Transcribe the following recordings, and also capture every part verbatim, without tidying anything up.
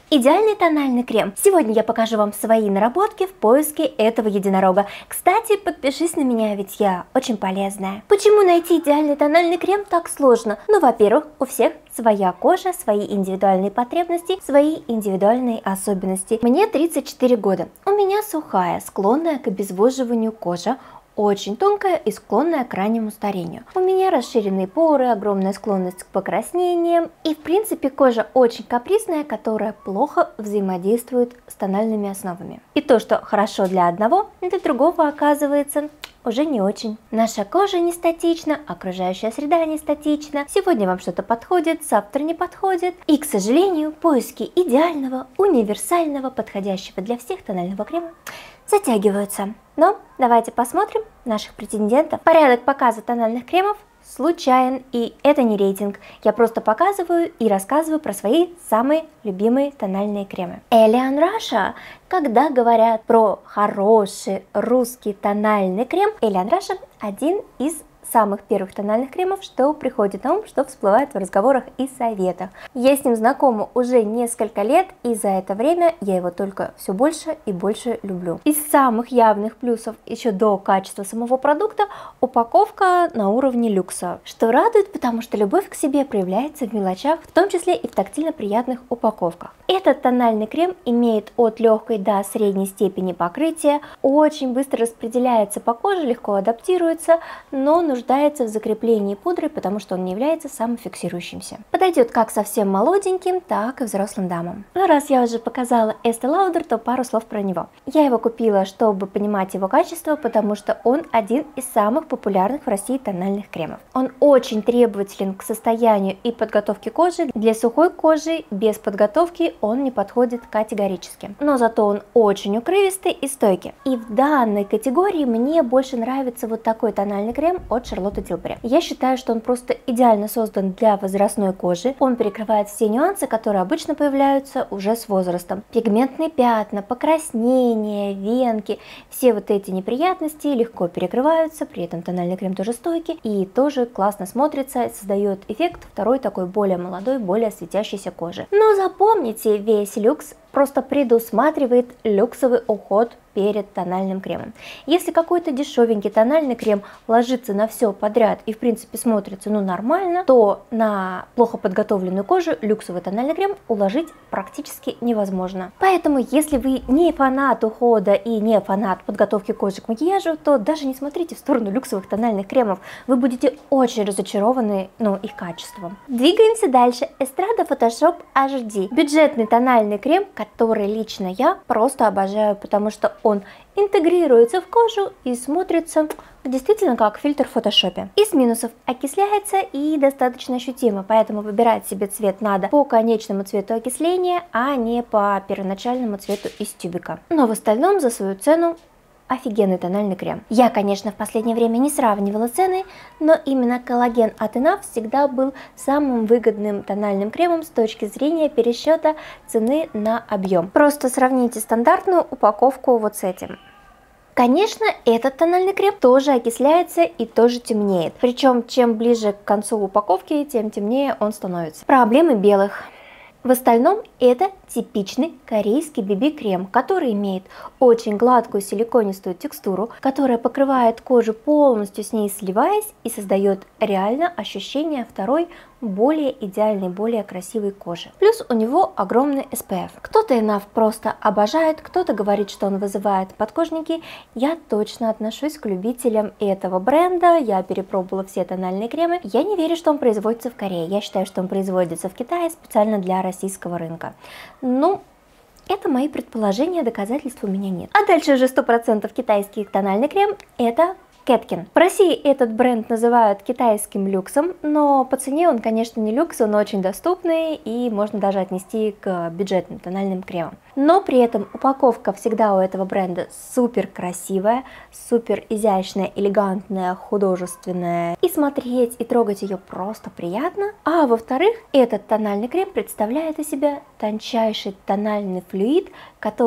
Идеальный тональный крем. Сегодня я покажу вам свои наработки в поиске этого единорога. Кстати, подпишись на меня, ведь я очень полезная. Почему найти идеальный тональный крем так сложно? Ну, во-первых, у всех своя кожа, свои индивидуальные потребности, свои индивидуальные особенности. Мне тридцать четыре года. У меня сухая, склонная к обезвоживанию кожа, очень тонкая и склонная к раннему старению. У меня расширенные поры, огромная склонность к покраснениям и в принципе кожа очень капризная, которая плохо взаимодействует с тональными основами. И то, что хорошо для одного, для другого оказывается уже не очень. Наша кожа не статична, окружающая среда не статична. Сегодня вам что-то подходит, завтра не подходит. И, к сожалению, поиски идеального, универсального, подходящего для всех тонального крема затягиваются. Но давайте посмотрим наших претендентов. Порядок показа тональных кремов случайен, и это не рейтинг. Я просто показываю и рассказываю про свои самые любимые тональные кремы. Alien Russia. Когда говорят про хороший русский тональный крем, Alien Russia один из самых первых тональных кремов, что приходит на ум, что всплывает в разговорах и советах. Я с ним знакома уже несколько лет, и за это время я его только все больше и больше люблю. Из самых явных плюсов еще до качества самого продукта упаковка на уровне люкса, что радует, потому что любовь к себе проявляется в мелочах, в том числе и в тактильно приятных упаковках. Этот тональный крем имеет от легкой до средней степени покрытия, очень быстро распределяется по коже, легко адаптируется, но нуждается в закреплении пудры, потому что он не является самофиксирующимся. Подойдет как совсем молоденьким, так и взрослым дамам. Но раз я уже показала Estee Lauder, то пару слов про него. Я его купила, чтобы понимать его качество, потому что он один из самых популярных в России тональных кремов. Он очень требователен к состоянию и подготовке кожи. Для сухой кожи без подготовки он не подходит категорически. Но зато он очень укрывистый и стойкий. И в данной категории мне больше нравится вот такой тональный крем от Charlotte Tilbury. Я считаю, что он просто идеально создан для возрастной кожи. Он перекрывает все нюансы, которые обычно появляются уже с возрастом. Пигментные пятна, покраснения, венки, все вот эти неприятности легко перекрываются, при этом тональный крем тоже стойкий и тоже классно смотрится, создает эффект второй такой более молодой, более светящейся кожи. Но запомните, весь люкс просто предусматривает люксовый уход перед тональным кремом. Если какой-то дешевенький тональный крем ложится на все подряд и в принципе смотрится ну нормально, то на плохо подготовленную кожу люксовый тональный крем уложить практически невозможно. Поэтому если вы не фанат ухода и не фанат подготовки кожи к макияжу, то даже не смотрите в сторону люксовых тональных кремов, вы будете очень разочарованы ну, их качеством. Двигаемся дальше. Эстрада Photoshop эйч ди. Бюджетный тональный крем, который лично я просто обожаю, потому что он интегрируется в кожу и смотрится действительно как фильтр в фотошопе. Из минусов: окисляется и достаточно ощутимо, поэтому выбирать себе цвет надо по конечному цвету окисления, а не по первоначальному цвету из тюбика. Но в остальном за свою цену офигенный тональный крем. Я, конечно, в последнее время не сравнивала цены, но именно коллаген от Enough всегда был самым выгодным тональным кремом с точки зрения пересчета цены на объем. Просто сравните стандартную упаковку вот с этим. Конечно, этот тональный крем тоже окисляется и тоже темнеет. Причем, чем ближе к концу упаковки, тем темнее он становится. Проблемы белых. В остальном это типичный корейский би би-крем, который имеет очень гладкую силиконистую текстуру, которая покрывает кожу полностью с ней сливаясь и создает реально ощущение второй, более идеальной, более красивой кожи. Плюс у него огромный эс пи эф. Кто-то Enough просто обожает, кто-то говорит, что он вызывает подкожники. Я точно отношусь к любителям этого бренда, я перепробовала все тональные кремы. Я не верю, что он производится в Корее, я считаю, что он производится в Китае специально для российского рынка. Ну, это мои предположения, доказательств у меня нет. А дальше уже сто процентов китайский тональный крем – это Кеткин. В России этот бренд называют китайским люксом, но по цене он, конечно, не люкс, он очень доступный и можно даже отнести к бюджетным тональным кремам. Но при этом упаковка всегда у этого бренда супер красивая, супер изящная, элегантная, художественная. И смотреть и трогать ее просто приятно. А во-вторых, этот тональный крем представляет из себя тончайший тональный флюид, который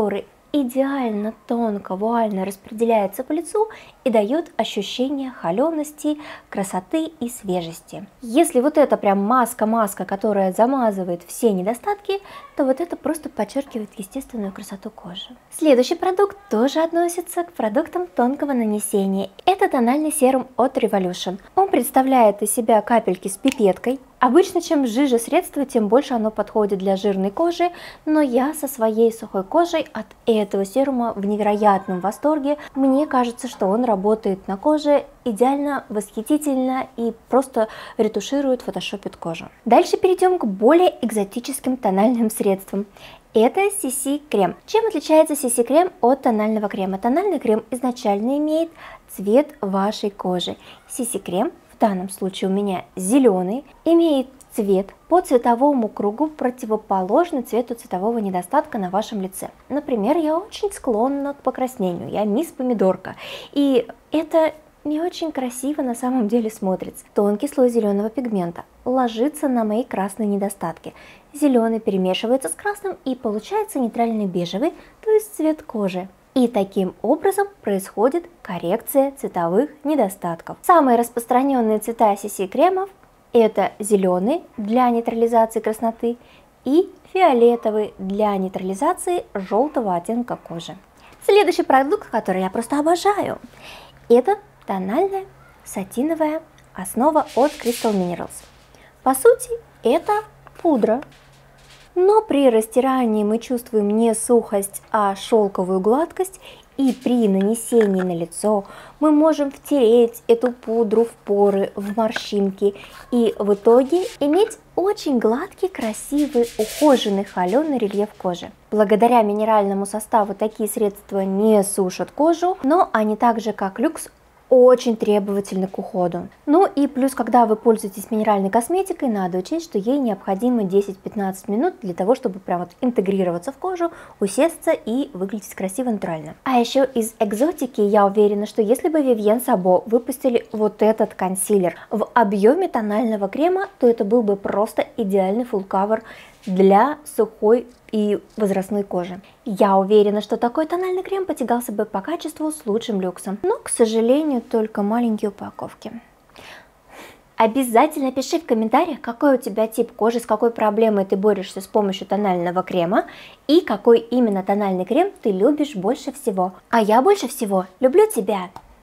идеально тонко, вуально распределяется по лицу и дает ощущение холености, красоты и свежести. Если вот это прям маска-маска, которая замазывает все недостатки, то вот это просто подчеркивает естественную красоту кожи. Следующий продукт тоже относится к продуктам тонкого нанесения. Это тональный серум от Revolution. Он представляет из себя капельки с пипеткой. Обычно, чем жиже средство, тем больше оно подходит для жирной кожи, но я со своей сухой кожей от этого серума в невероятном восторге. Мне кажется, что он работает на коже идеально, восхитительно и просто ретуширует, фотошопит кожу. Дальше перейдем к более экзотическим тональным средствам. Это си си крем. Чем отличается си си крем от тонального крема? Тональный крем изначально имеет цвет вашей кожи. си си крем, в данном случае у меня зеленый, имеет цвет по цветовому кругу противоположный цвету цветового недостатка на вашем лице. Например, я очень склонна к покраснению, я мисс помидорка, и это не очень красиво на самом деле смотрится. Тонкий слой зеленого пигмента ложится на мои красные недостатки. Зеленый перемешивается с красным и получается нейтральный бежевый, то есть цвет кожи. И таким образом происходит коррекция цветовых недостатков. Самые распространенные цвета си си кремов это зеленый для нейтрализации красноты и фиолетовый для нейтрализации желтого оттенка кожи. Следующий продукт, который я просто обожаю, это тональная сатиновая основа от Crystal Minerals. По сути, это пудра, но при растирании мы чувствуем не сухость, а шелковую гладкость, и при нанесении на лицо мы можем втереть эту пудру в поры, в морщинки, и в итоге иметь очень гладкий, красивый, ухоженный, холеный рельеф кожи. Благодаря минеральному составу такие средства не сушат кожу, но они так же, как люкс, очень требовательны к уходу. Ну и плюс, когда вы пользуетесь минеральной косметикой, надо учесть, что ей необходимо десять-пятнадцать минут для того, чтобы прям вот интегрироваться в кожу, усесться и выглядеть красиво, натурально. А еще из экзотики я уверена, что если бы Vivienne Sabo выпустили вот этот консилер в объеме тонального крема, то это был бы просто идеальный full cover для сухой и возрастной кожи. Я уверена, что такой тональный крем потягался бы по качеству с лучшим люксом, но, к сожалению, только маленькие упаковки. Обязательно пиши в комментариях, какой у тебя тип кожи, с какой проблемой ты борешься с помощью тонального крема и какой именно тональный крем ты любишь больше всего. А я больше всего люблю тебя!